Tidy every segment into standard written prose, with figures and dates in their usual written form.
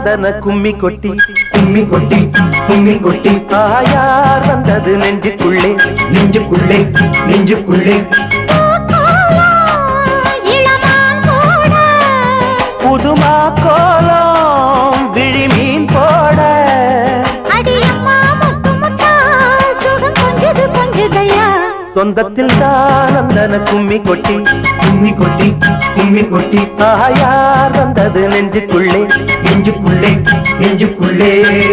நந்தன கும்மி கொட்டி கும்மி கொட்டி கும்மி கொட்டி யார் வந்தது நெஞ்சுக்குள்ளே நெஞ்சுக்குள்ளே நெஞ்சுக்குள்ளே புதுமா கோலம் விழி மீன் போட சொந்தத்தில் தான் நந்தன கும்மி கொட்டி கும்மி கொட்டி கும்மி கொட்டி யார் வந்தது நெஞ்சுக்குள்ளே நெஞ்சுக்குள்ளே நெஞ்சுக்குள்ளே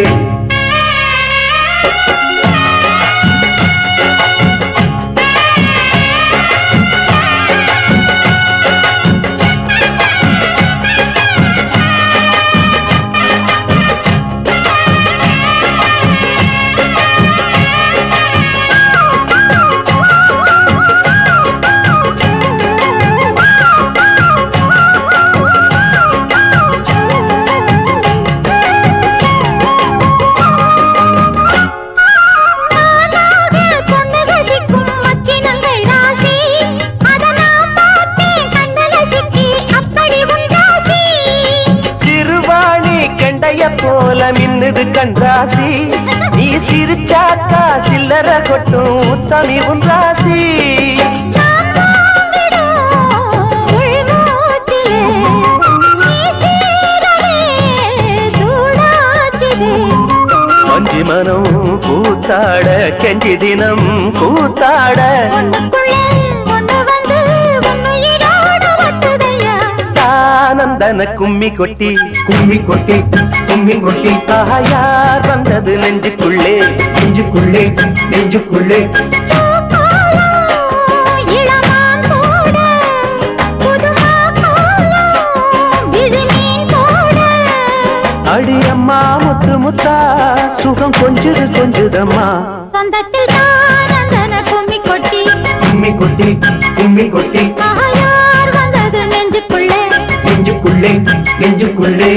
போல மின்னுது கண்ராசி நீ சிரிச்சாக்கா சில்லற கொட்டும் உத்தமி உன் ராசி மஞ்சி மனம் கூத்தாட கெஞ்சி தினம் கூத்தாட நந்தன கும்மி கொட்டி கும்மி கொட்டி கும்மி கொட்டி யார் வந்தது நெஞ்சுக்குள்ளே நெஞ்சுக்குள்ளே நெஞ்சுக்குள்ளே அடியம்மா முத்து முத்தா சுகம் கொஞ்சுது கொஞ்சுதம்மா சொந்தத்தில் நந்தன கும்மி கொட்டி கும்மி கொட்டி கும்மி கொட்டி யார் வந்தது நெஞ்சுக்குள்ளே நெஞ்சுக்குள்ளே நெஞ்சுக்குள்ளே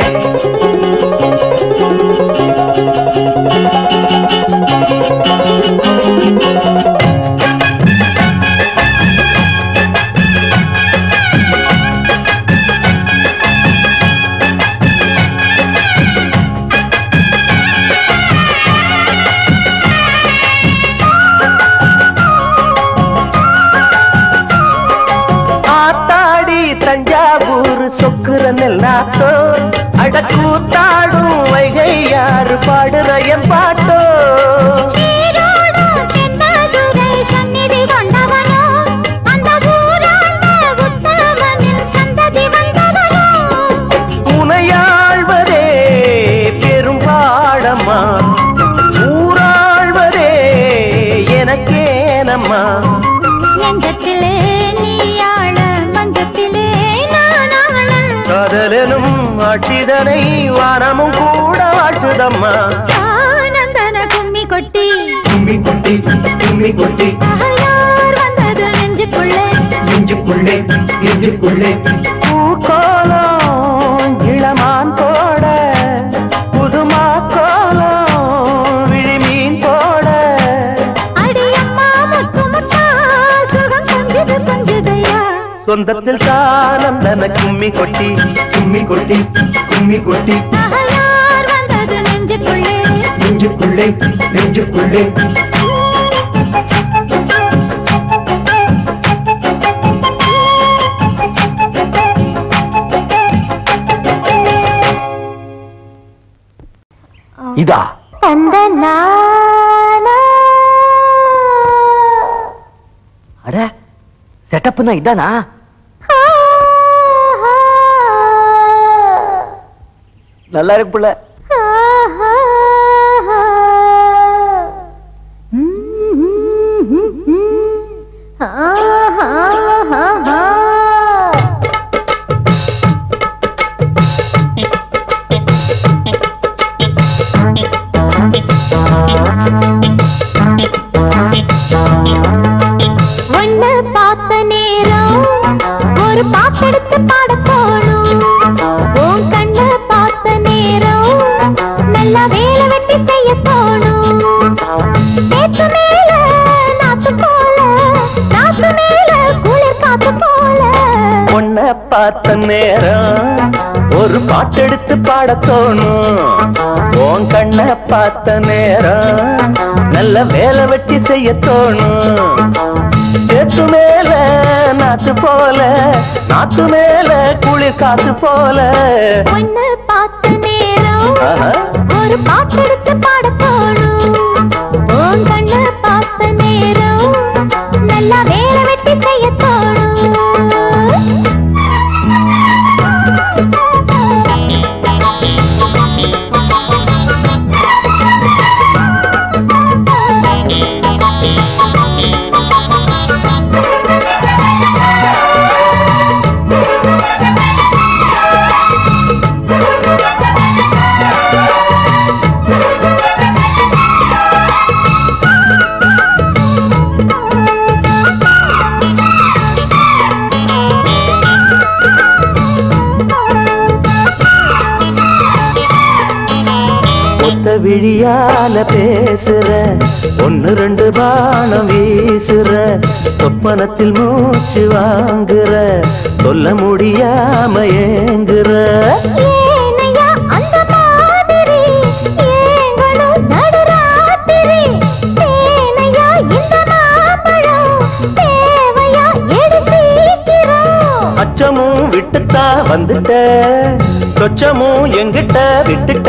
சொக்குற நெல்லாத்தோ அடக்கூத்தாடும் வைகை யாரு பாடுற என் பாட்டோ உனையாழ்வதே பெரும்பாடம்மா ஊராழ்வதே எனக்கேனம்மா காதலனும் ஆட்சிதனை வானமும் கூட வாழ்த்துதம்மா நந்தன கும்மி கொட்டி கும்மி கொட்டி கும்மி கொட்டி யார் வந்தது நெஞ்சுக்குள்ளே நெஞ்சுக்குள்ளே நெஞ்சுக்குள்ளே பூக்கோலம் இளமான் போட புதுமா கோலம் விழி மீன் போட அடியம்மா முத்து முத்தா சுகம் கொஞ்சது கொஞ்சதையா சொந்தத்தில் நந்தன கும்மி கொட்டி கும்மி கொட்டி கும்மி கொட்டி யார் வந்தது நெஞ்சுக்குள்ளே நெஞ்சுக்குள்ளே நெஞ்சுக்குள்ளே இதா அந்த அட செட்டப்னா இதானா நல்லா இருக்கு புள்ள ஒன்னு பார்த்த நேரம் ஒரு பாட்டெடுத்து பாட போனோம் உன் கண்ண பார்த்த நேரம் நல்லா வேலை வெட்டி செய்ய போனோம் நேற்று மேல நாத்து போல நாத்து மேல குளிர் காத்து போல பொண்ண பார்த்த நேரம் ஒரு பாட்டெடுத்து பாடத் தோணும். உன் கண்ணை பார்த்த நேரம் நல்ல வேலை வெட்டி செய்ய தோணும். சேத்து மேல நாத்து போல, நாத்து மேல குளிர் காத்து போல. ஒன்னு பார்த்த நேரம் ஒரு பாட்டெடுத்து பாடத் தோணும். உன் கண்ணை பார்த்த நேரம் நல்லா வேலை வெட்டி செய்ய தோணும். விழியால பேசுற, ஒன்னு ரெண்டு பானம் வீசுற, சொப்பனத்தில் மூச்சு வாங்குற, சொல்ல முடியாம ஏங்குற. ஏனையா அந்த மாதிரி ஏங்களும் நடுராத்திரி, ஏனையா இந்த மாம்பழம் தேவையா எடு சீக்கிரம். அச்சமும் விட்டுத்தா வந்துட்ட, சொச்சமும் எங்கிட்ட விட்டுட்ட.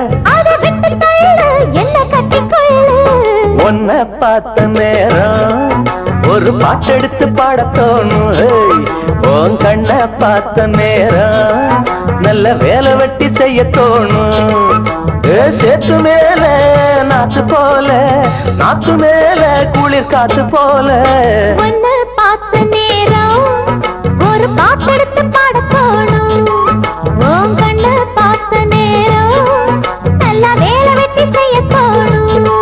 உன்னை பார்த்த நேரம் ஒரு பாட்டெடுத்து பாடத் தோணும். உன் கண்ணை பார்த்த நேரம் நல்ல வேலை வெட்டி செய்ய தோணும். சேத்து மேல நாத்து போல, நாத்து மேல குளிர் காத்து போல. உன்னை பார்த்த நேரம் ஒரு பாட்டெடுத்து பாடத் தோணும். உன் கண்ணை பார்த்த நேரம் நல்லா வேலை வெட்டி செய்ய தோணும்.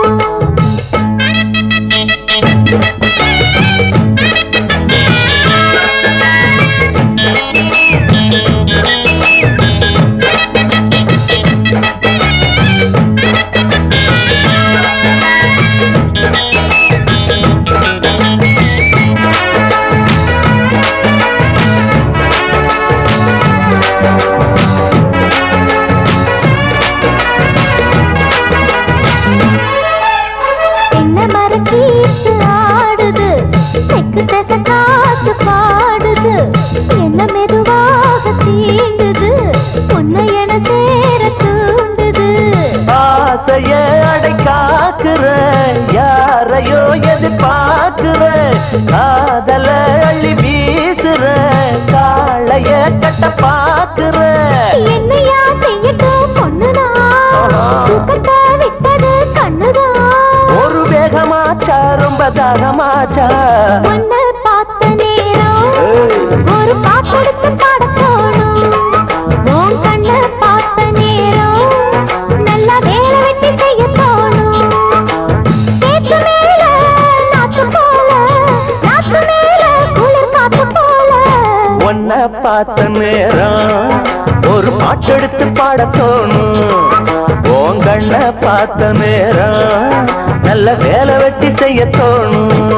காத்து பாடுது என்ன மெதுவாக தீண்டுது, உன்னை என சேர தூண்டுது. ஆசைய அடை காக்குற, யாரையோ எதிர்பார்க்குற, காதல அள்ளி வீசுற, காளைய கட்ட பாக்குற. என்னையா செய்யட்டும் பொண்ணுனா, தூக்கத்தை விட்டது கண்ணுதான். ஒரு வேகமாச்சா ரொம்ப தாகமாச்சா. உன்னை பார்த்த நேரம் ஒரு பாட்டெடுத்து பாடத் தோணும். உன் கண்ணை பார்த்த நேரம் நல்லா வேலை வெட்டி செய்ய தோணும். சேத்து மேல நாத்து போல, நாத்து மேல குளிர் காத்து போல. உன்னை பார்த்த நேரம் ஒரு பாட்டெடுத்து பாடத் தோணும். உன் கண்ணை பார்த்த நேரம் நல்ல வேலை வெட்டி செய்ய தோணும்.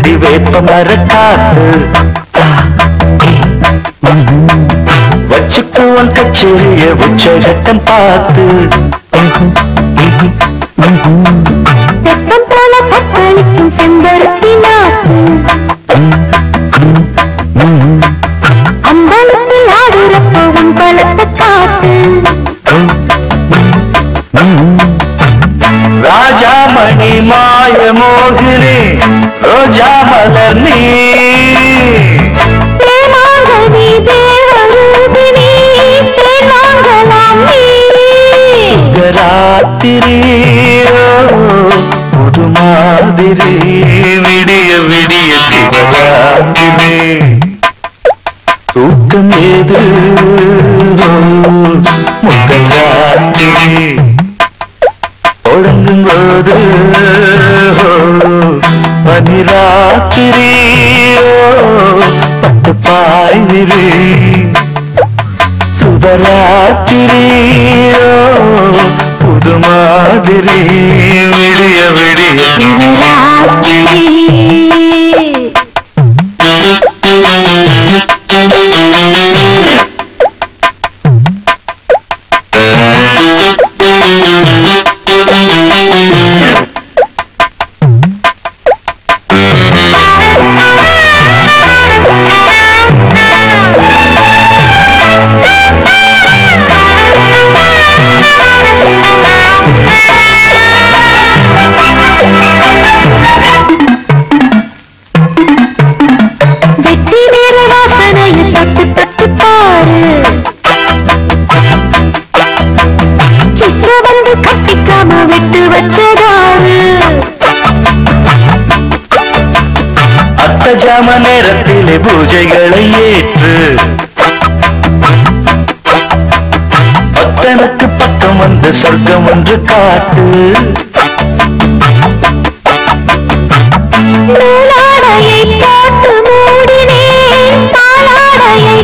அடி வேப்ப மரக்காத்து வச்சுக்குவன் கச்சேரிய உச்சகட்டம் பார்த்து செப்பம் போல கத்தளிக்கும் செம்பருத்தி நாத்து அம்பலத்தில் ஆடுறப்பவும் பலத்த காத்து ராஜாமணி மாய மோகினி ரோஜா மலர் நீ தேவாங்கனி தேவரூபிணி தேவாங்கலாம் நீ சுகராத்திரி புது மாதிரி விடிய விடிய சிவராத்திரி தூக்கம் ஏது முகல் ராத்திரி தொடங்கும் போது பனிராத்திரி பட்டு பாய்விரி சுபராத்திரி புது மாதிரி விடிய விடிய சிவராத்திரி வெட்டி வேற வாசனையில் தொட்டு தொட்டு பாரு கிட்ட வந்து கட்டிக்காம விட்டு வச்சதாரு அத்தஜாம நேரத்திலே பூஜைகளை ஏற்று பத்தனுக்கு பக்கம் வந்து சொர்க்கம் ஒன்று காட்டு நூலாடையை போட்டு மூடினேன் பாலாடையை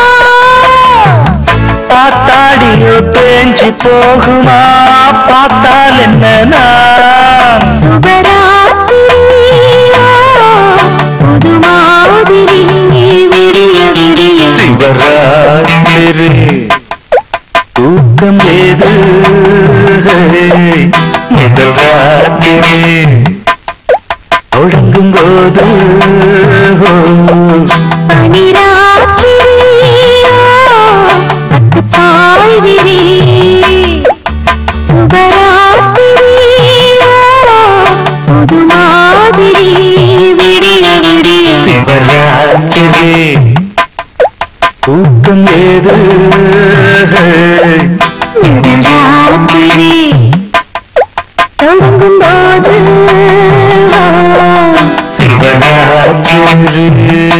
பார்த்தாடியோ பேஞ்சு போகுமா பார்த்தால் என்ன நான் சுபராத்திரியோ புது மாதிரி விடிய விடிய சிவராத்திரி தூக்கம் ஏது முதல் ராத்திரி தொடங்கும் போது பனிராத்திரியோ பட்டு பாய்விரி சுபராத்திரியோ புது மாதிரி விடிய விடிய சிவராத்திரி தூக்கம் ஏது ராத்திரி தொடங்கும் போது சிவராத்திரி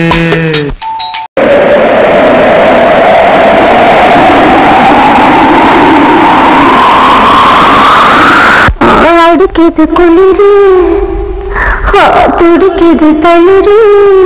அடுக்கிது குளிரு துடிக்குது தளிரு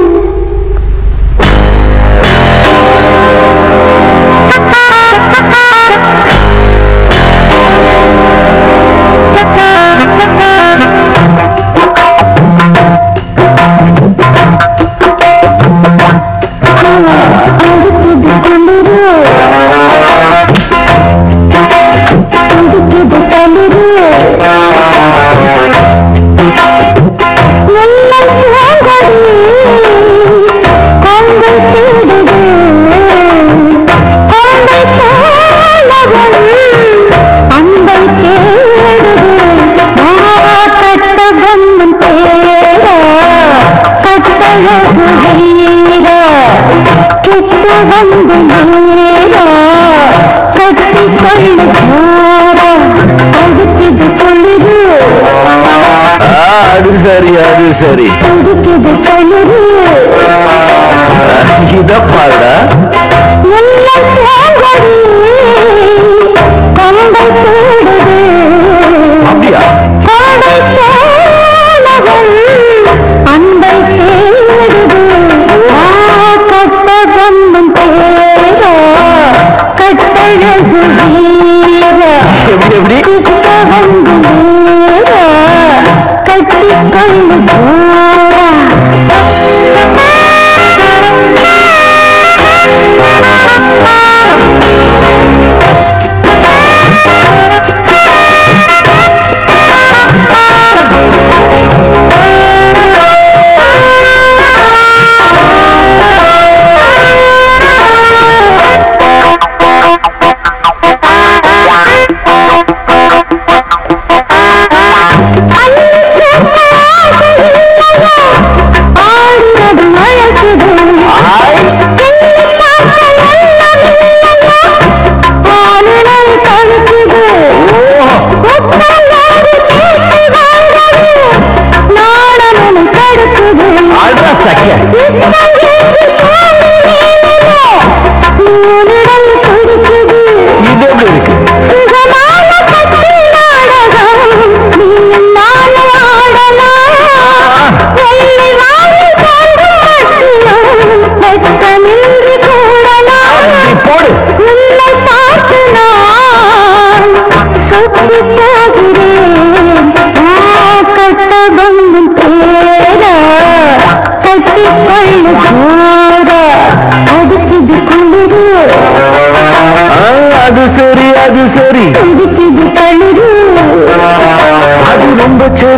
அது சரி இத பாருடா அப்படியா எப்படி எப்படி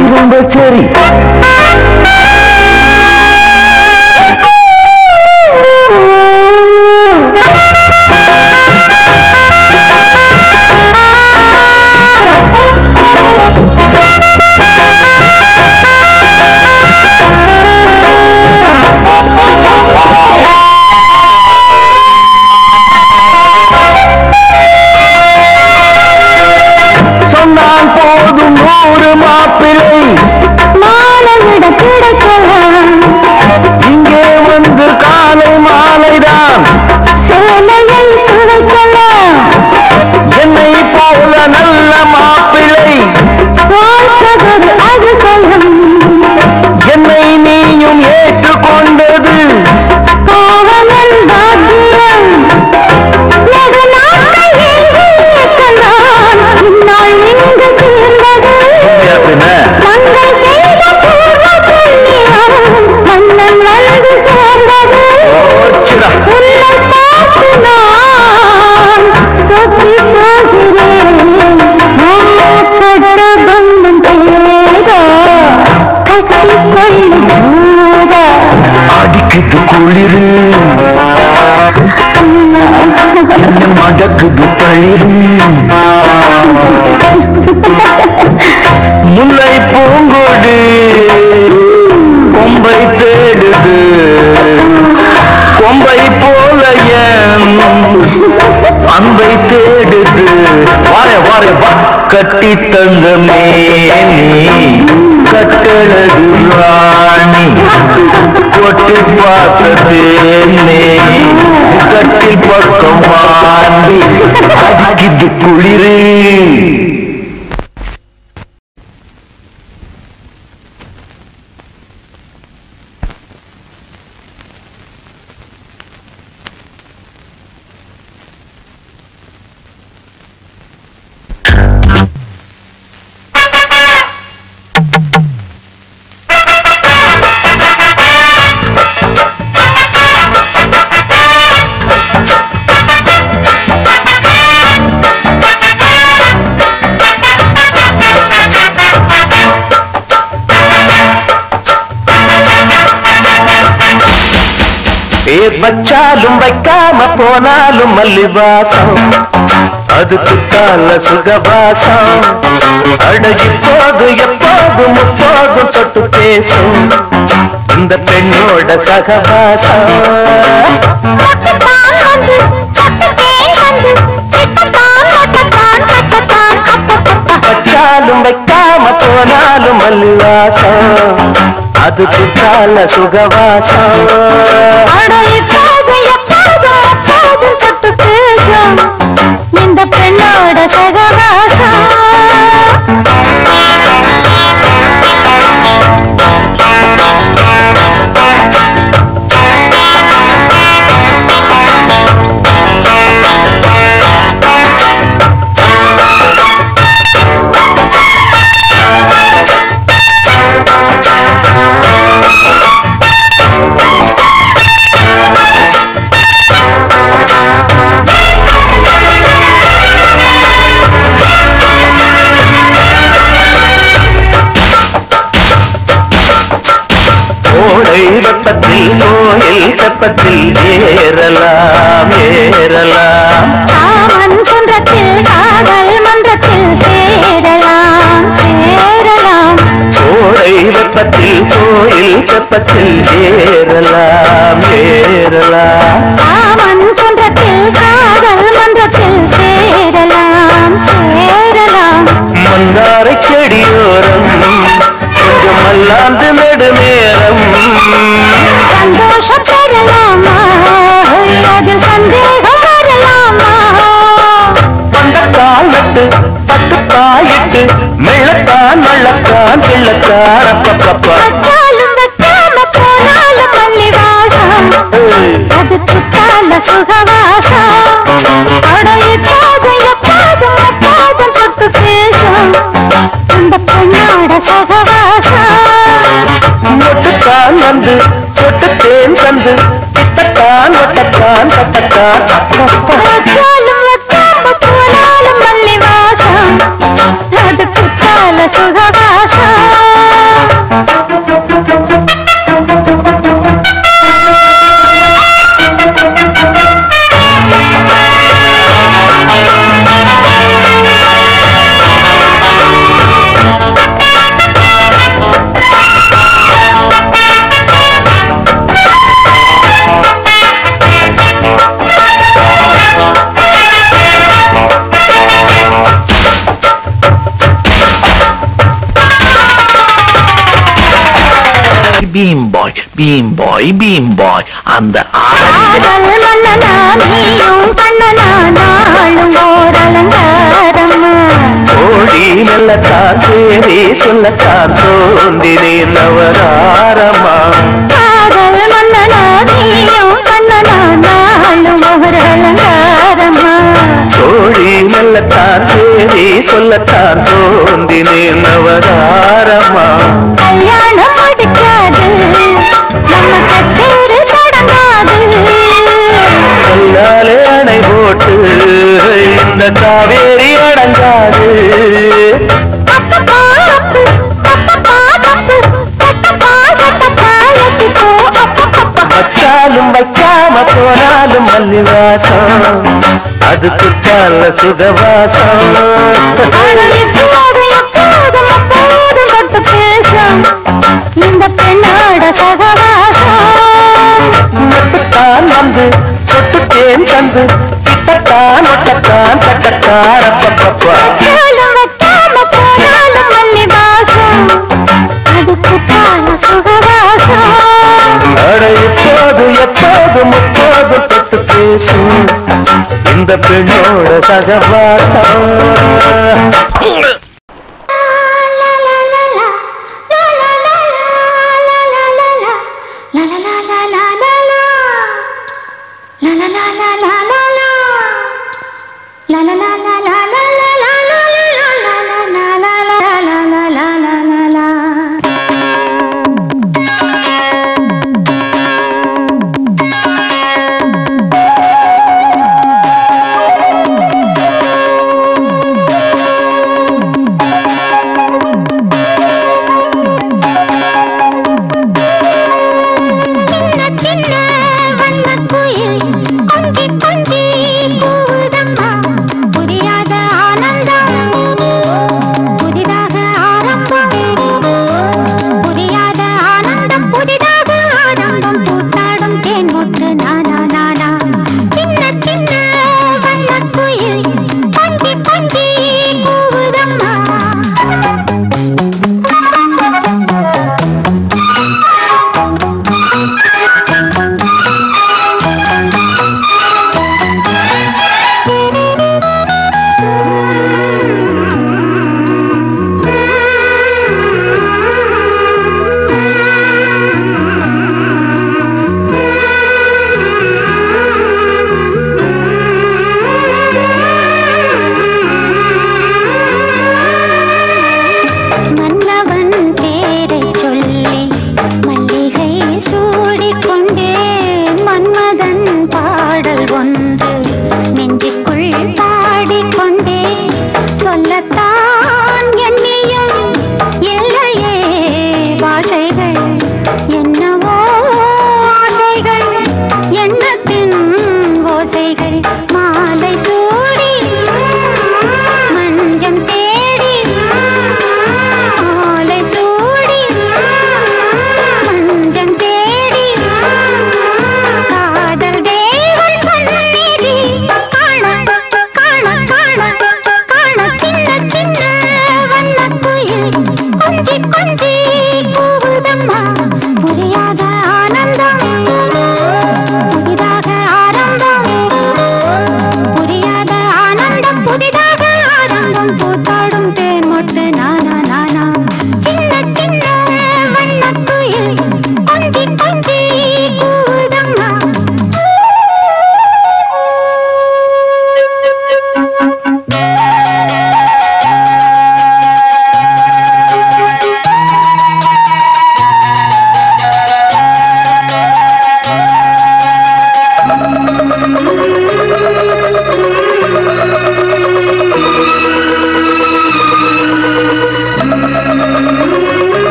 ரொம்ப சரி. சொன்னான் போதும் 100 மாப்பிள்ளை மாலையிட கிடைக்கலாம். இங்கே வந்து காலை மாலைதான் சேலையை துவைக்கலாம். என்னை போல நல்ல மாப்பிள்ளை வாழ்க்கதொரு அதிசயம். என்னை நீயும் ஏற்றுக்கொண்டது காவலன் பாக்கியம். வெகு நாட்கள் ஏங்கி இருக்கலாம். இந்நாள் இங்கு தீர்ந்தது. மங்கை செய்த பூர்வ புண்ணியம் மன்னன் வந்து சேர்ந்தது. உன்னை பார்த்து நான் சொத்தி போகிறேன். கட்ட பந்தம் தேட கட்டிக்கொள்ளு சூட. அடிக்குது குளிரு என்ன மடக்குது தளிரு முல்லை பூங்கொடு கொம்பை தேடுது கொம்பை போல என் அன்பை தேடுது வார வார வா கட்டி தந்த மேனி கட்டழகு ராணி கொட்டி பார்த்ததேனே கட்டி பக்கம் வாண்டி அடிக்குது குளிரு. பேர் வச்சாலும் வைக்காம போனாலும் மல்லிவாசம் அது குத்தால சுகவாசம். அடகி போது எப்போதும் முப்போதும் தொட்டு பேசும் இந்த பெண்ணோட சகவாசம். வச்சாலும் வைக்காம போனாலும் மல்லிவாசம் அது குத்தால சுகவாசம். இந்த பெண்ணோட சகவாசம். ஓடை வெப்பத்தில் கோயில் செப்பத்தில் ஏறலாம் ஏறலாம். காமன் குன்றத்தில் காதல் மன்றத்தில் சேரலாம் சேரலாம். ஓடை வெப்பத்தில் கோயில் செப்பத்தில் ஏறலாம் ஏறலாம். காமன் குன்றத்தில் காதல் மன்றத்தில் சேரலாம் சேரலாம். மந்தாரை செடியோரம் கொஞ்சம் மல்லாந்து நெடுநேரம் சந்தோஷம் பெறலாமா அது சந்தேகம் வரலாமா. பந்தக்கால் நட்டு பட்டு பாயிட்டு மெள்ளத்தான் வள்ளத்தான் பிள்ளத்தான் அப்பப்பப்பா. வச்சாலும் வைக்காம போனாலும் மல்லிவாசம் அது சுத்தால சுகவாசம். எப்போதும் எப்போதும் எப்போதும் தொட்டு பேசும் இந்த பெண்ணோட சகவாசம். மொட்டுத்தான் வந்து சொட்டு தேன் தந்து பித்தத்தான் ஒட்டத்தான் தட்டத்தான் அப்பப்பா. வச்சாலும் வைக்காம போனாலும் மல்லிவாசம் அது சுத்தால சுகவாசம். பீம் பாய் பீம் பாய் பீம் பாய் அந்த காதல் மன்னனா நீயும் கண்ணனா நாளும் ஓர் அலங்காரம்மா ஓடி மெல்லத்தான் சேரி சொல்லத்தான் தோன்றினேன் நவதாரமா காதல் மன்னனா நீயும் கண்ணனா நாளும் ஓர் அலங்காரம்மா ஓடி மெல்லத்தான் சேரி சொல்லத்தான் தோன்றினேன் நவதாரமா கல்யாணம் முடிக்காது நம்ம கச்சேரி தொடங்காது கல்லாலே அணை போட்டு இந்த காவேரி அடங்காது அப்பப்பா அப்பு அப்பப்பா தப்பு சட்டப்பா சட்டப்பா எட்டிப்போ அப்பப்பப்பா வச்சாலும் வைக்காம போனாலும் மல்லிவாசம் அது குத்தால சுகவாசம் ஆனால் இப்போது எப்போதும் அப்போதும் பட்டு பேசும் இந்த பெண்ணோட சகவாசம் மட்டுத்தான் வந்து சொட்டுத்தேன் தந்து கிட்டத்தான் ஒட்டத்தான் தட்டத்தான் அப்பப்பப்பா வச்சாலும் வைக்காம போனாலும் மல்லி வாசம் அது குத்தால சுகவாசம் அட இப்போது எப்போது முப்போது தொட்டு பேசும் இந்த பெண்ணோட சகவாசம்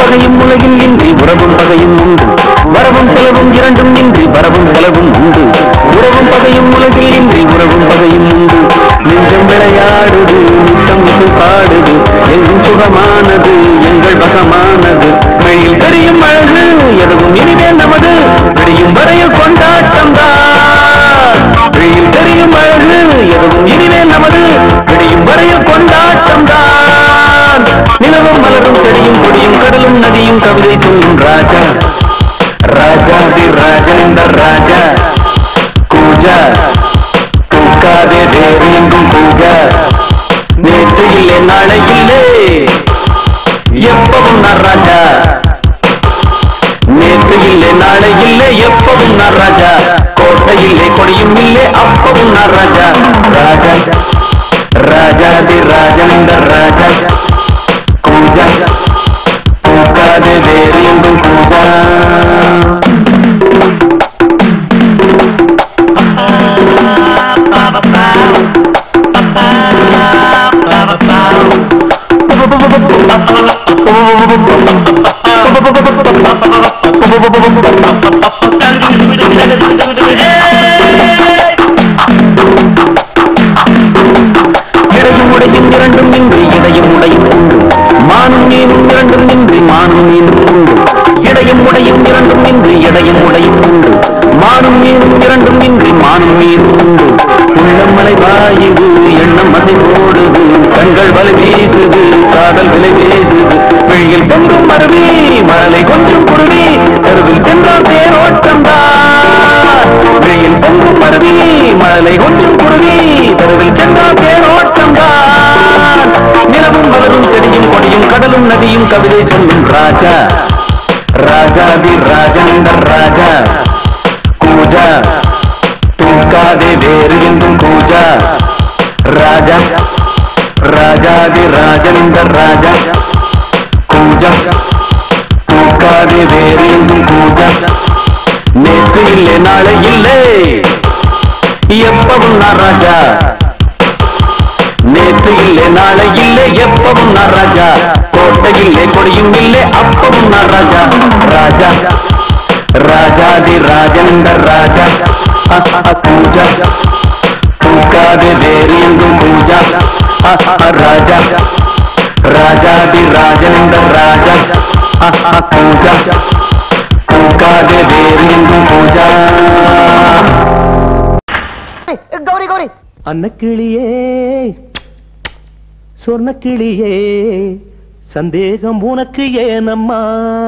பகையும் உலகில் இன்றி உறவும் பகையும் உண்டு வரவும் செலவும் இரண்டும் இன்றி வரவும் செலவும் உண்டு உறவும் பகையும் உலகில் இன்றி உறவும் பகையும் உண்டு நெஞ்சம் விளையாடுது நித்தம் பாடுது எங்கும் சுகமானது எங்கள் வசமானது வெளியில் தெரியும் அழகு எதுவும் இனிமே நமது விடியும் வரையில் கொண்டாட்டம் தான் வெளியில் தெரியும் அழகு எதுவும் இனிமே நமது விடியும் வரையில் கொண்டாட்டம் தான் நிலவும் மலரும் செடியும் கொடியும் கடலும் நதியும் கவிதை சொல்லும் ராஜா ராஜாதி ராஜேந்தர் ராஜா கூஜா தூக்காதே வேறு எங்கும் பூஜா நேற்று இல்லை நாளை இல்லை எப்பவும் நான் ராஜா நேற்று இல்லை நாளை இல்லை எப்பவும் நான் ராஜா கோட்டை இல்லை கொடியும் இல்லை அப்பவும் நான் ராஜா ராஜா ராஜாதி ராஜேந்தர் ராஜா கூஜா தூக்காதே வேறு எங்கும் பூஜா இடையும் உடையும் இரண்டும் இன்றி இடையும் உடையும் உண்டு மானும் மீனும் இரண்டும் இன்றி மானும் மீனும் உண்டு இடையும் உடையும் இரண்டும் இன்றி இடையும் உடையும் உண்டு மானும் மீனும் இரண்டும் இன்றி மானும் மீனும் உண்டு உள்ளம் மலை வாயுது எண்ணம் மலை போடுது கண்கள் வலை வீசுது காதல் விலை வேசுது வெளியில் பொங்கும் மருவி மலை கொஞ்சம் குருவி தெருவில் சென்றால் தேரோட்டம் தான் வெளியில் பொங்கும் மருவி மலை கொஞ்சம் குருவி தெருவில் சென்றால் தேரோட்டம் தான் நிலவும் மலரும் செடியும் கொடியும் கடலும் நதியும் கவிதை சொல்லும் ராஜா ராஜாதி ராஜேந்தர் ராஜா கூஜா தூக்காதே வேறு எங்கும் பூஜா ராஜா ராஜாதி ராஜேந்தர் ராஜா கூஜா தூக்காதே வேறு எங்கும் பூஜா நேற்று இல்லை நாளை இல்லை எப்பவும் நான் ராஜா நேற்று இல்லை நாளை இல்லை எப்பவும் நான் ராஜா கோட்டை இல்லை கொடியும் இல்லை அப்பவும் நான் ராஜா ராஜா ராஜாதி ராஜேந்தர் ராஜா பூஜா தூக்காதே வேறு எங்கும் பூஜா ராஜா ராஜாதி ராஜேந்தர் ராஜா பூஜா தூக்காதே வேறு எங்கும் பூஜா கௌரி கௌரி அன்னக்கிளியே சொர்ணக்கிளியே சந்தேகம் உனக்கு ஏனம்மா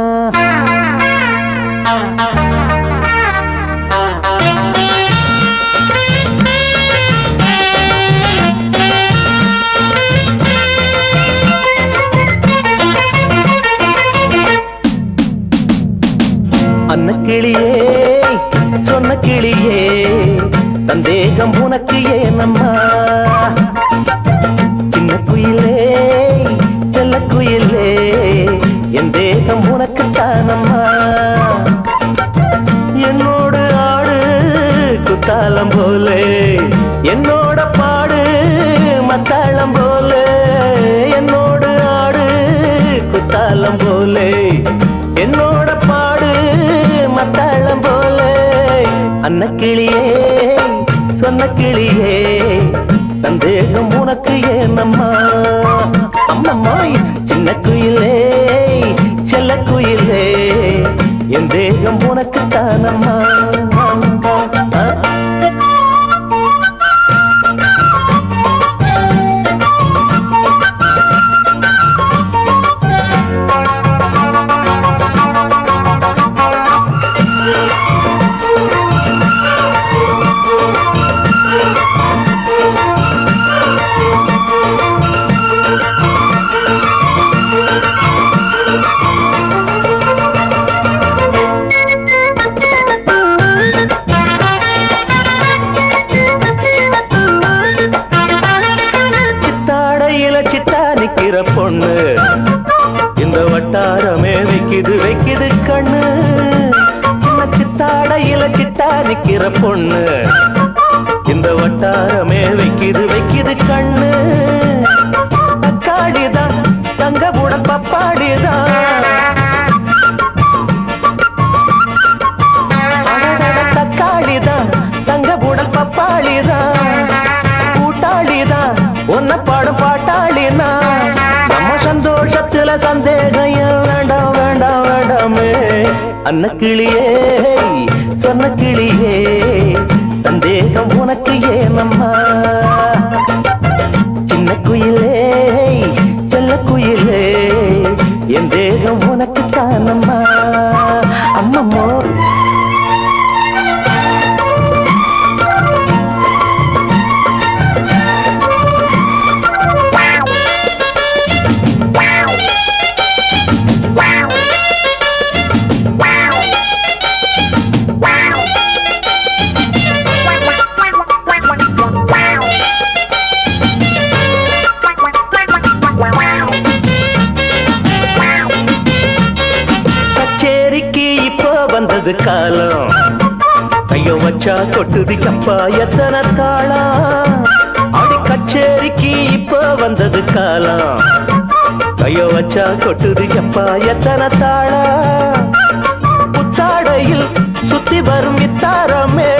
அன்னக்கிளியே சொன்னக்கிளியே சந்தேகம் உனக்கு ஏனம்மா சின்ன குயிலே செல்ல குயிலே என் தேகம் உனக்கு தானம்மா என்னோடு ஆடு குத்தாலம் போலே என்னோட பாடு மத்தாளம் போலே என்னோடு ஆடு குத்தாலம் போலே என்னோட பாடு மத்தாளம் போலே அன்னக்கிளியே சொன்ன கிளியே சந்தேகம் உனக்கு ஏனம்மா அம்மம்மா சின்ன குயிலே செல்ல குயிலே என் தேகம் உனக்கு தானம்மா பொண்ணு இந்த வட்டாரமே வைக்குது கண்ணு சின்ன சித்தாடையில சித்தா நிக்கிற பொண்ணு இந்த வட்டாரமே வைக்குது கண்ணு தக்காளிதான் தங்க புட பப்பாடிதான் அன்னக்கிளியே சொன்ன கிளியே சந்தேகம் உனக்கு ஏனம்மா சின்ன குயிலே செல்ல குயிலே என் தேகம் உனக்கு தானம்மா அம்மம்மோ வந்தது காலம் கைய வச்சா கொட்டுது கப்பா எத்தனை தாளம் அடி கச்சேரிக்கு இப்ப வந்தது காலம் கைய வச்சா கொட்டுது கப்பா எத்தனை தாளம் புத்தாடையில் சுத்தி வரும் இத்தாரமே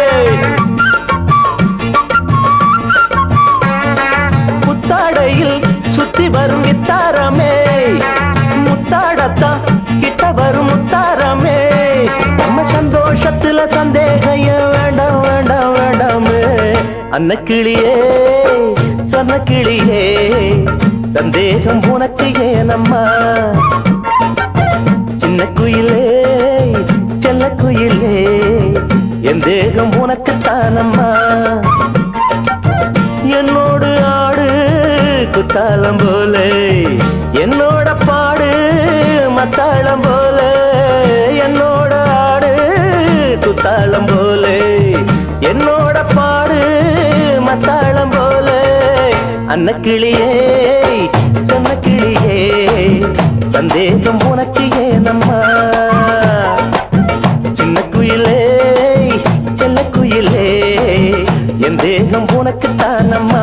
புத்தாடையில் சுத்தி வரும் இத்தாரமே முத்தாடத்தான் கிட்ட வரும் முத்தாரமே நம்ம சந்தோஷத்துல சந்தேகம் வேண்டாம் வேண்டாம் வேண்டாமே அன்னக்கிளியே சொன்ன கிளியே சந்தேகம் உனக்கு ஏனம்மா சின்ன குயிலே செல்ல குயிலே என் தேகம் உனக்கு தானம்மா என்னோடு ஆடு குத்தாலம் போல என்னோட பாடு மத்தாளம் போல என்னோட ஆடு குத்தாளம் போல என்னோட பாடு மத்தாளம் போல அன்னக்கிளியே சொன்ன கிளியே சந்தேகம் உனக்கு ஏனம்மா சின்ன குயிலே செல்ல குயிலே என் தேகம் உனக்கு தானம்மா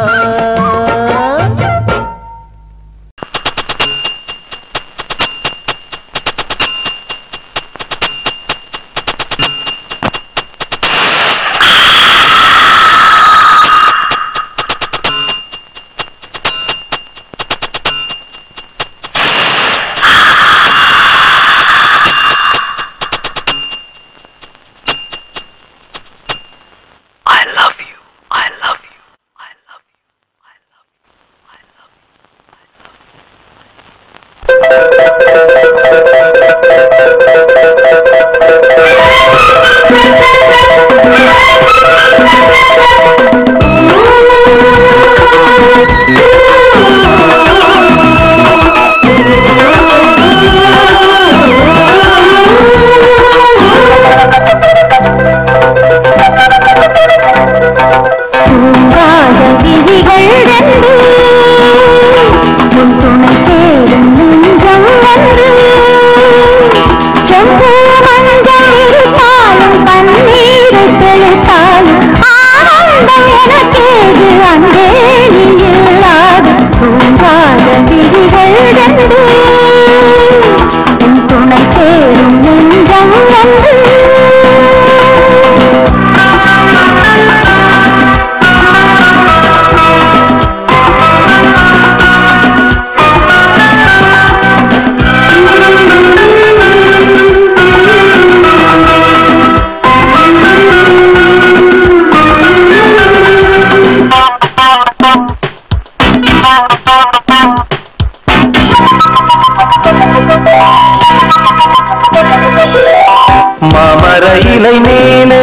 மாமர இலை மேலே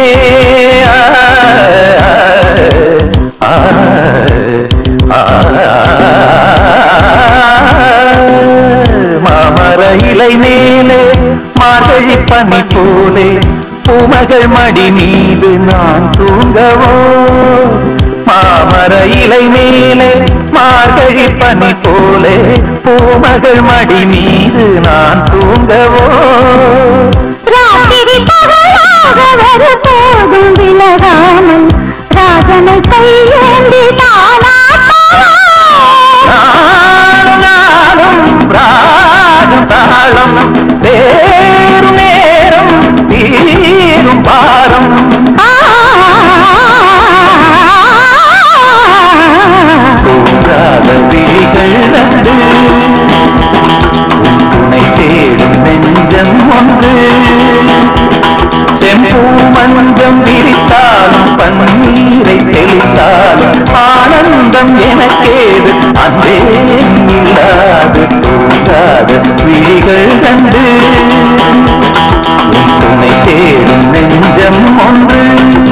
மாமர இலை மேலே மார்கழி பனி போலே பூமகள் மடி மீது நான் தூங்கவோ மாமர இலை மேலே மார்கழி பனி போலே பூமகள் மடி மீது நான் தூங்கவோ ராத்திரி பகலாக வருபோதும் விலகாமல் ராஜனை கையேந்தி நானும் ராகம் தாளம் வேறு நேரம் தீரும் பாரம் தூங்காத விழிகள் நண்டு துணை தேடும் நெஞ்சம் ஒன்று கண்டு துணை தேடும் நெஞ்சம் ஒன்று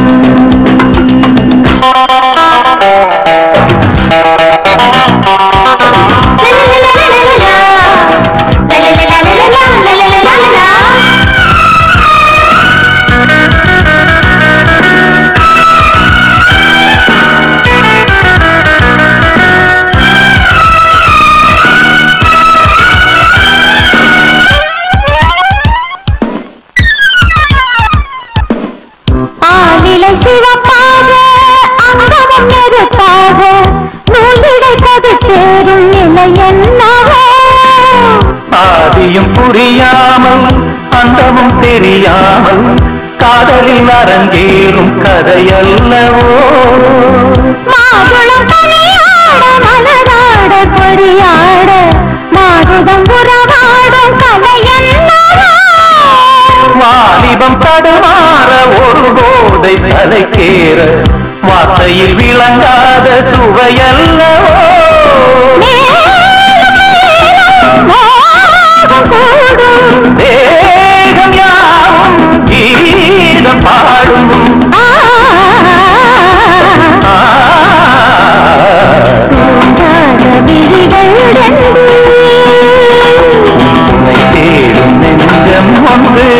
ஆதியும் புரியாமல் அந்தமும் தெரியாமல் காதலில் அரங்கேறும் கதையல்லவோ மாதுளம் பணியாட மலராட கொடியாட மாதுளம் உறவாடும் கதையல்லவோ வாலிபம் தடுமாற ஒரு போதை தலைக்கேற வார்த்தையில் விளங்காத சுவையல்லவோ தேகம் யாவும் கீதம் பாடும் உன்னை தேடும் நெஞ்சம் ஒன்று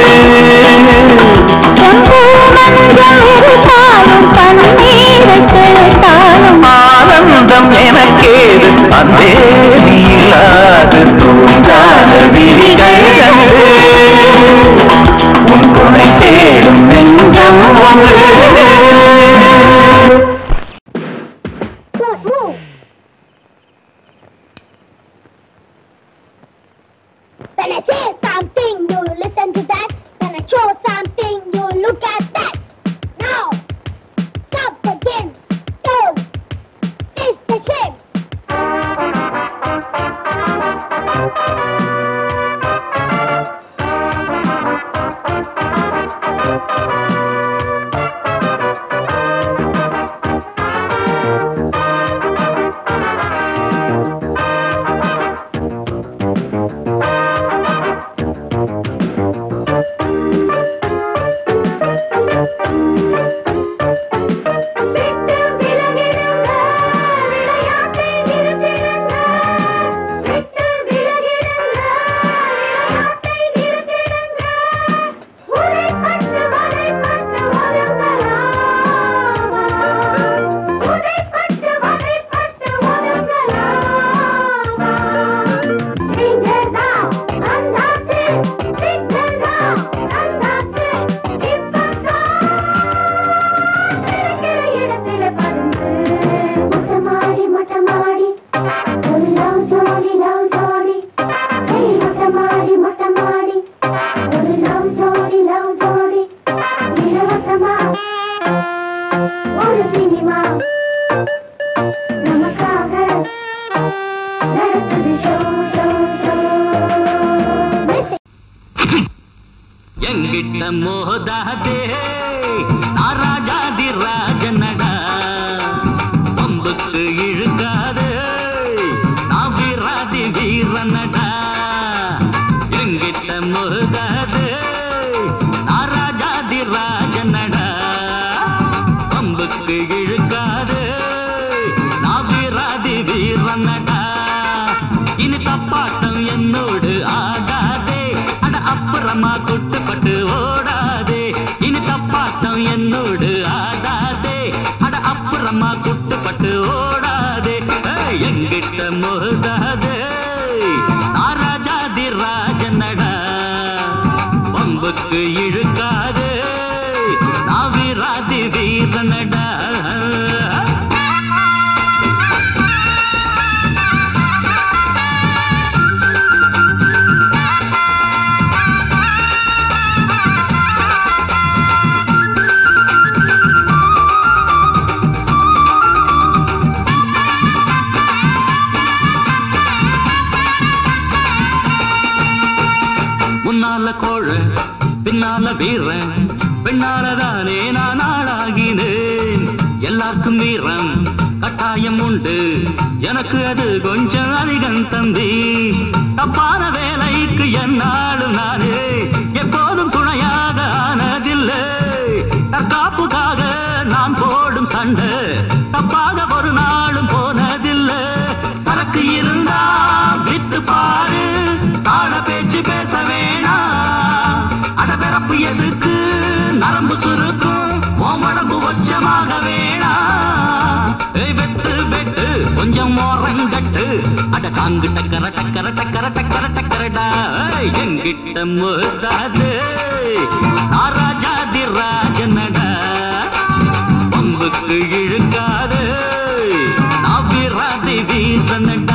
ஆனந்தம் எனக்கேது அந்தே நீ இல்லாது தூங்காத விழிகள் கண்டு உன் துணை தேடும் நெஞ்சம் ஒன்று When I say something, you listen to that. When I show something, you look at that. Now, stop again. Don't. It's the shame. எங்கிட்ட மோதாதே ராஜாதி ராஜனடா பம்புக்கு இழுக்காதே நான் வீராதி வீரனடா எங்கிட்ட மோதாதே ராஜாதி ராஜனடா பம்புக்கு இழுக்காதே நான் வீராதி வீரனடா இனி தப்பாட்டம் என்னோடு ஆடாதே அட அப்புறமா குட்டுப்பட்டு ஓடாதே இனி தப்பாட்டம் என்னோடு ஆடாதே அட அப்புறமா குட்டுப்பட்டு ஓடாதே எங்கிட்ட மோதாதே ராஜாதி ராஜனடா பம்புக்கு இழுக்காதே நான் வீராதி வீரனடா முன்னால கோழ பின்னால வீரன் பெண்ணாலதானே நான் ஆளாகினேன் எல்லாருக்கும் வீரம் கட்டாயம் உண்டு எனக்கு அது கொஞ்சம் அதிகம் தம்பி. தப்பான வேலைக்கு என்னாலும் நானே எப்போதும் துணையாக ஆனதில்லை. தற்காப்புக்காக நான் போடும் சண்டை தப்பாக ஒரு நாளும் போனதில்லை. சரக்கு இருந்தா வித்து பாரு, தாழ பேச்சு பேச வேணாம். அடபிறப்பு எதுக்கு நரம்பு சுருக்கும், உடம்பு உச்சமாக வேணாம். வெட்டு வெட்டு கொஞ்சம் ஓரங்கட்டு, அட காங்கு டக்கர டக்கர டக்கர டக்கர டக்கரடா. எங்கிட்ட மோதாது ராஜாதி ராஜனடா, பம்புக்கு இழுக்காது நான் வீராதி வீரனடா.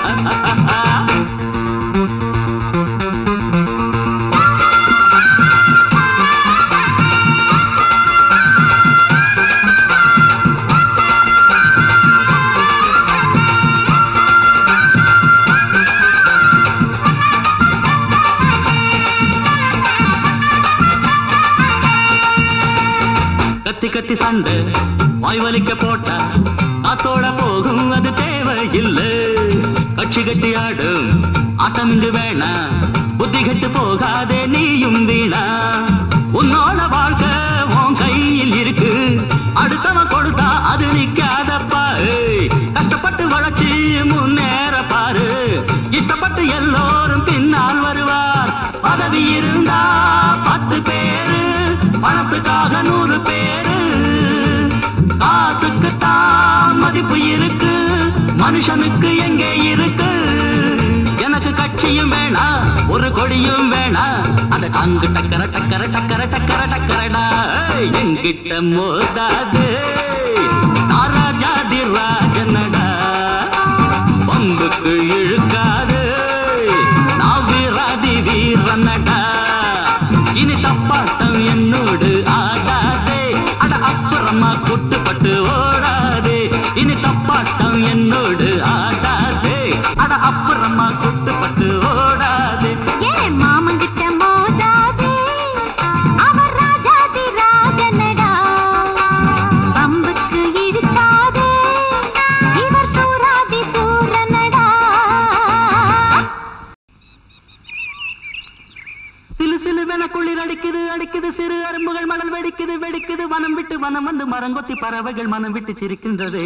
கத்தி கத்தி சண்டை வாய் வலிக்க போட்டா காத்தோட போகும், அது தேவையில்லை. கட்சி கட்டி ஆடும் ஆட்டம் இங்கு வேணா, புத்தி கட்டு போகாதே நீயும் வீணா. உன்னோட வாழ்க்கை உன் கையில் இருக்கு, அடுத்தவன் கொடுத்தா அது நிக்காதப்பா. கஷ்டப்பட்டு வளர்ச்சி முன்னேற பாரு, இஷ்டப்பட்டு எல்லோரும் பின்னால் வருவார். பதவி இருந்தா 10 பேரு, பணத்துக்காக 100 பேரு. காசுக்கு தான் மதிப்பு இருக்கு, மனுஷனுக்கு எங்கே இருக்கு. எனக்கு கட்சியும் வேணா ஒரு கொடியும் வேணா, அத காங்கு டக்கர டக்கர டக்கர டக்கர டக்கரடா. எங்கிட்ட மோதாது ராஜாதி ராஜனடா, பம்புக்கு இழுக்காது நான் வீராதி வீரனடா. இனி தப்பாட்டம் என்னோடு ஆடாதே, அட அப்புறமா குட்டுப்பட்டு ஓடாதே. இனி தப்பாட்டம் என்னோடு ஆடாதே, அட அப்புறமா குட்டுப்பட்டு ஓடாதே. ஏன் மாமங்கிட்ட மோதாதே, அவர் ராஜாதி ராஜனடா, பம்புக்கு இழுக்காதே இவர் சூராதி சூரனடா. சிலு சிலுவென குளிர் அடிக்குது அடிக்குது, சிறு அரும்புகள் மணல் வெடிக்குது வெடிக்குது. வனம் விட்டு வனம் வந்து மரங்கொத்தி பறவைகள் மனம் விட்டு சிரிக்கின்றதே.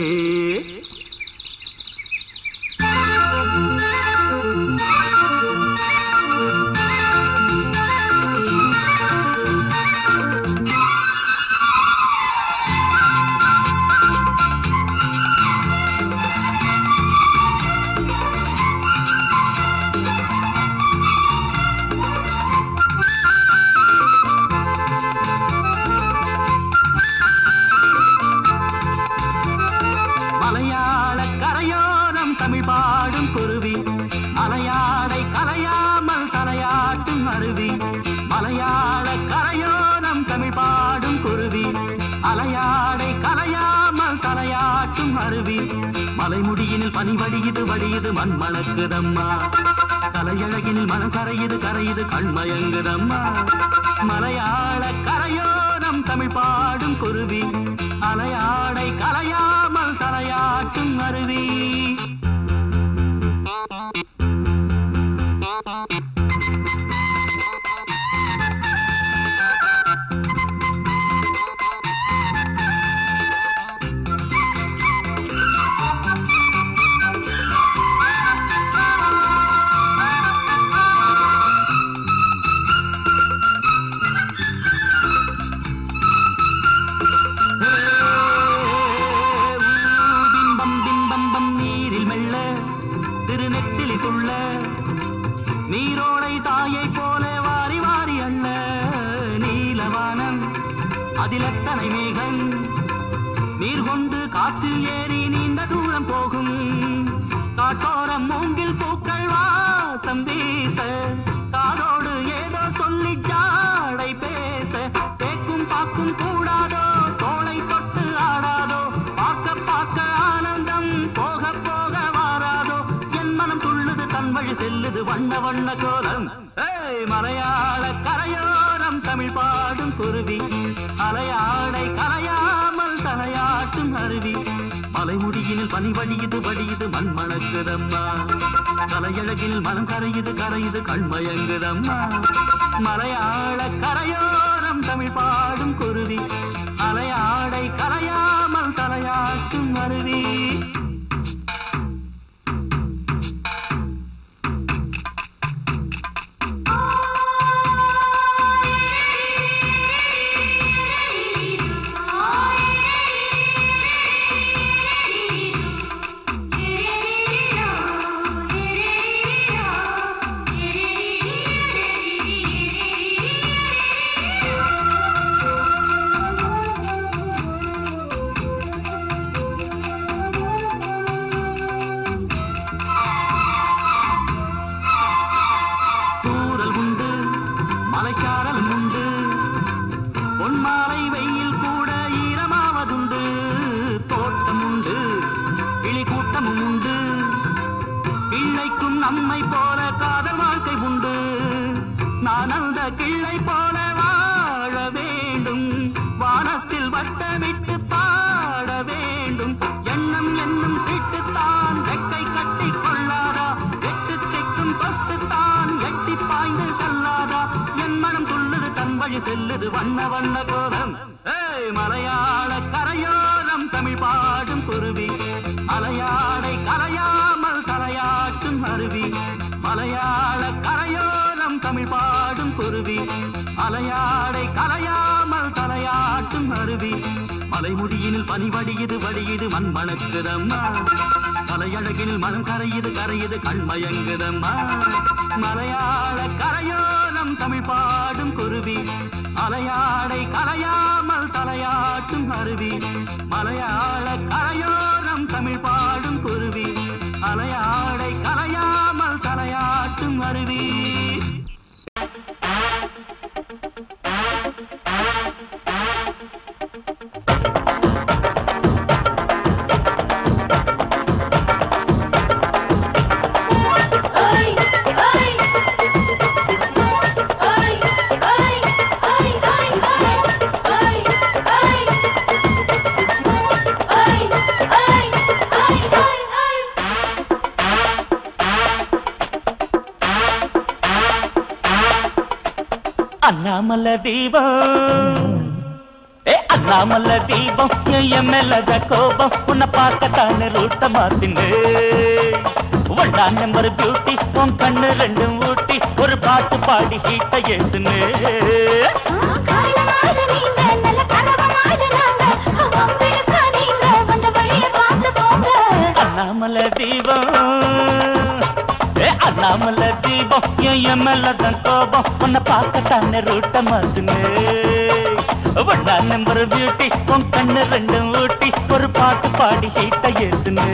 மலையாள கரையோரம் தமிழ் பாடும் குருவி, மலையாளை கலையாமல் தலையாட்டும் அருவி. மலையாள கரையோரம் தமிழ் பாடும் குருவி, அலையாடை கலையாமல் தலையாட்டும் அருவி. மலைமுடியினில் பனி வடியுது வடியுது மண் மணக்குதம்மா, கலையழகினில் மனம் கரையுது கரையுது கண்மயங்குதம்மா. மலையாள கரையோரம் தமிழ் பாடும் குருவி, அலையாடை கலையாமல் தலையாட்டும் அருவி. நீரில் மெல்ல திருநெத்திலி துள்ள, நீரோடை தாயை போல வாரி வாரி அண்ண. நீலவானம் அதில் எத்தனை மேகம், நீர் கொண்டு காற்றில் ஏறி நீண்ட தூரம் போகும். காட்டோரம் மூங்கில் பூக்கள் வாசம் வீச, காதோடு ஏதோ சொல்லி ஜாடை பேச. தேக்கும் பாக்கும் கூடாதோ, தோளை தொட்டு ஆடாதோ, பார்க்க பார்க்க ஆனந்தம் போக போக வாராதோ. என் மனம் துள்ளுது தன் வழி செல்லுது வண்ண வண்ண கோலம். மலையாள கரையோரம் தமிழ் பாடும் குருவி, அலையாடை கலையாமல் தலையாட்டும் அருவி. மலைமுடியினில் பனி வடியுது வடியுது மண் மணக்குதம்மா கலையழகில் மனம் கரையுது கரையுது கண்மயங்குதம்மா மலையாள கரையோரம் தமிழ் பாடும் குருவி அலையாடை கரையாமல் தலையாட்டும் அருவி நம்மை போல காதல் வாழ்க்கை உண்டு நான் அந்த கிள்ளை போல வாழ வேண்டும் வானத்தில் வட்டமிட்டு பாட வேண்டும் எண்ணம் என்னும் சீட்டுத்தான் ரெக்கை கட்டி கொள்ளாதா எட்டு திக்கும் தொட்டுத்தான் எட்டி பாய்ந்து செல்லாதா என் மனம் துள்ளுது தன் வழி செல்லுது வண்ண வண்ண கோலம் மலையாள கரையோரம் தமிழ் பாடும் குருவி அலையாடை கரையாமல் தலையாட்டும் அருவி மலையாள கரையோரம் தமிழ் பாடும் குருவி அலையாடை கரையாமல் தலையாட்டும் அருவி மலைமுடியினில் பனி வடியுது வடியுது மண் மணக்குதம்மா கலையழகினில் மனம் கரையுது கரையுது கண்மயங்குதம்மா மலையாள கரையோரம் தமிழ் பாடும் குருவி அலையாடை கரையாமல் தலையாட்டும் அருவி மலையாள கரையோரம் தமிழ் பாடும் குருவி அலையாடை கரையாமல் தலையாட்டும் அருவி அண்ணாமல தீபம் அண்ணாமல தீபம் என் மேலத கோபம் உன்னை பார்க்கத்தானே ரூட்ட மாத்தின்னு ஒன்னாம் நம்பர் பியூட்டி உன் கண்ணு ரெண்டும் ஊட்டி ஒரு பாட்டு பாடி ஹீட்ட ஏத்துன்னு அண்ணாமல தீபம் அண்ணாமல தீபம் என் மேலதான் கோபம் உன்னை பார்க்கத்தானே ரூட்ட மாத்துன்னு ஒன்னாம் நம்பர் பியூட்டி உன் கண்ணு ரெண்டும் ஊட்டி ஒரு பாட்டு பாடி ஹீட்ட ஏத்துன்னு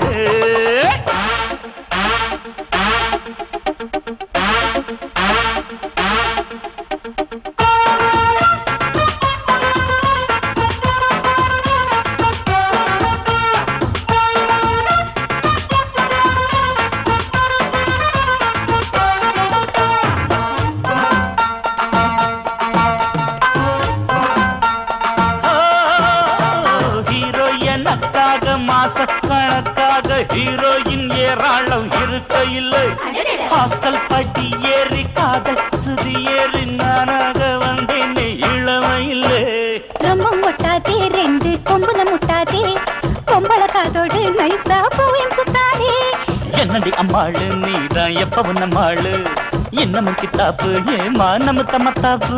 கணக்காக ஹீரோயின் ஏராளம் இருக்க இல்லை ஹாஸ்டல் பட்டி ஏறி காதல் சுதி ஏறி நானாக வந்தேன் இளமையில்லை ரொம்ப முட்டாதே ரெண்டு கொம்புல முட்டாதே கொம்பள காதோடு நைசா பூவையும் சுத்தாதே என்னடி அம்மாளு நீதான் எப்பவும் நம்மாளு இன்னமும் கித்தாப்பு ஏமா நம்ம தம்மத்தாப்பு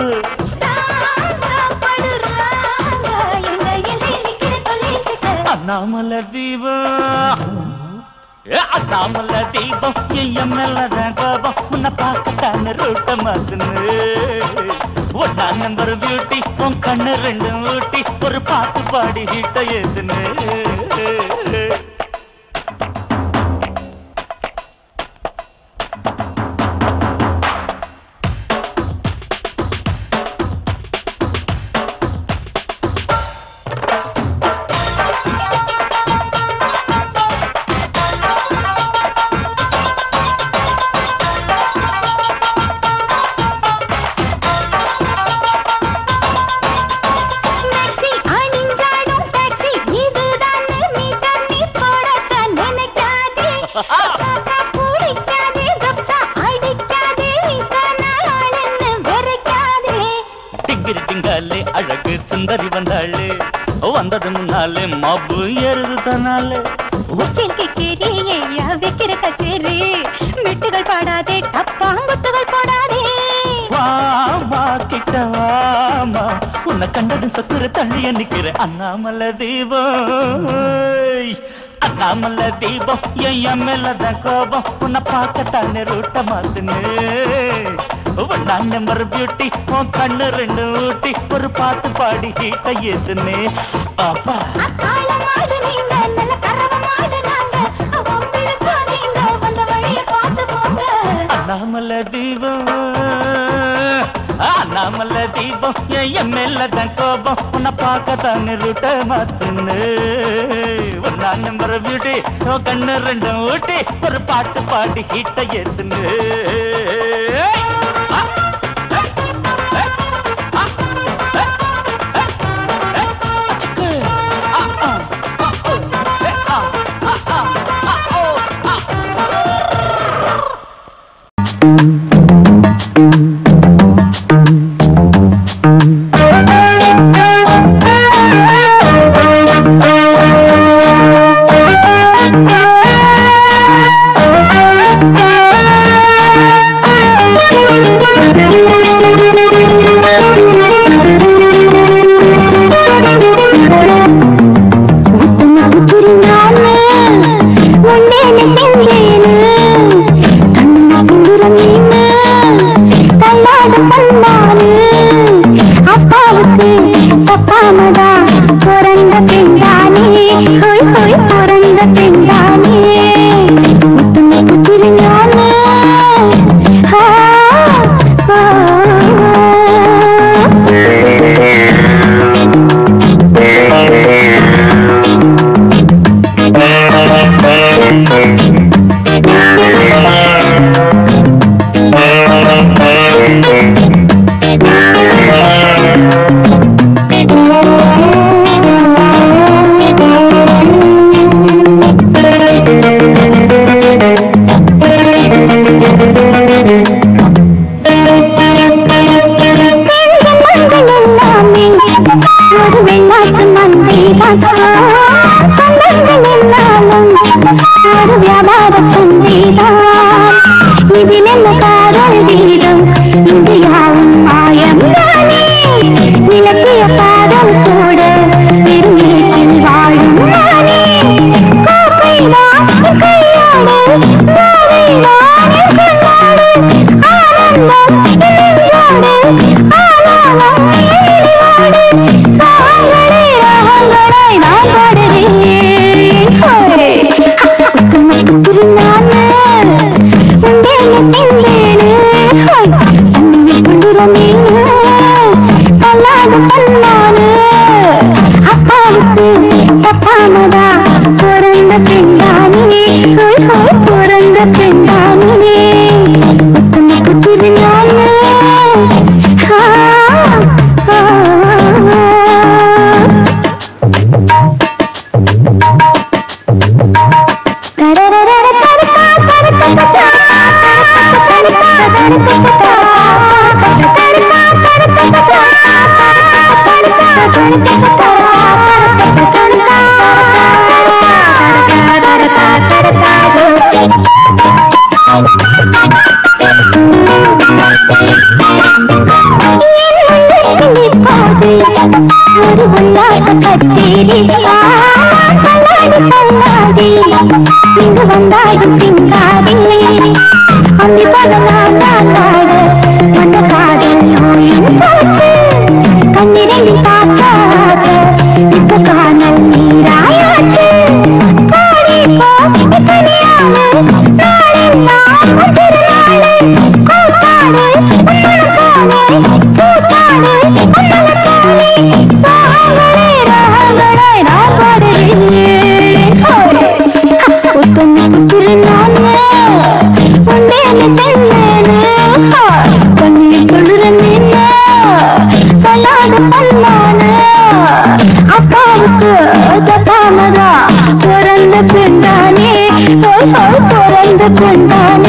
அண்ணாமல தீபம் அண்ணாமல தீபம் என் மேலதான் கோபம் உன்னை பார்க்கத்தானே ரூட்ட மாத்துன்னு ஒன்னாம் நம்பர் பியூட்டி உன் கண்ணு ரெண்டும் ஊட்டி ஒரு பாட்டு பாடி ஹீட்ட ஏத்துன்னு டாக்ஸி அணிஞ்சாடும் டாக்ஸி இதுதான் மீட்டர் விருட்டிங்காலே அழகு சுந்தரி வந்தாளே வந்தது முன்னாலே மாப்பு ஏறுது தன்னாலே உச்சில் கிக்கேரி ஐயா வைக்கிற கச்சேரி மெட்டுகள் பாடாதே டப்பாங்குத்துகள் போடாதே வாமா கிட்ட வாமா உன்னை கண்டது சத்துரு தள்ளிய நிக்கிற அண்ணாமலை தீபம் அண்ணாமலை தீபம் என் மேலதான் கோபம் உன்னை பார்க்கத்தானே ரூட்ட மாத்துன்னு நான் நம்பர் பியூட்டி உன் கண்ணு ரெண்டு ஊட்டி ஒரு பாட்டு பாடி ஹீட்ட ஏத்துனே பாப்பா அண்ணாமலை தீபம் அண்ணாமலை தீபம் என் மேலதான் கோபம் உன்னை பார்க்கத்தானே ரூட்ட மாத்துன்னு நான் நம்பர் பியூட்டி உன் கண்ணு ரெண்டு ஊட்டி ஒரு பாட்டு பாடி ஹீட்ட ஏத்துனே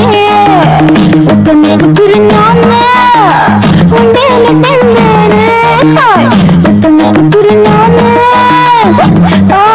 Thank you. ஆ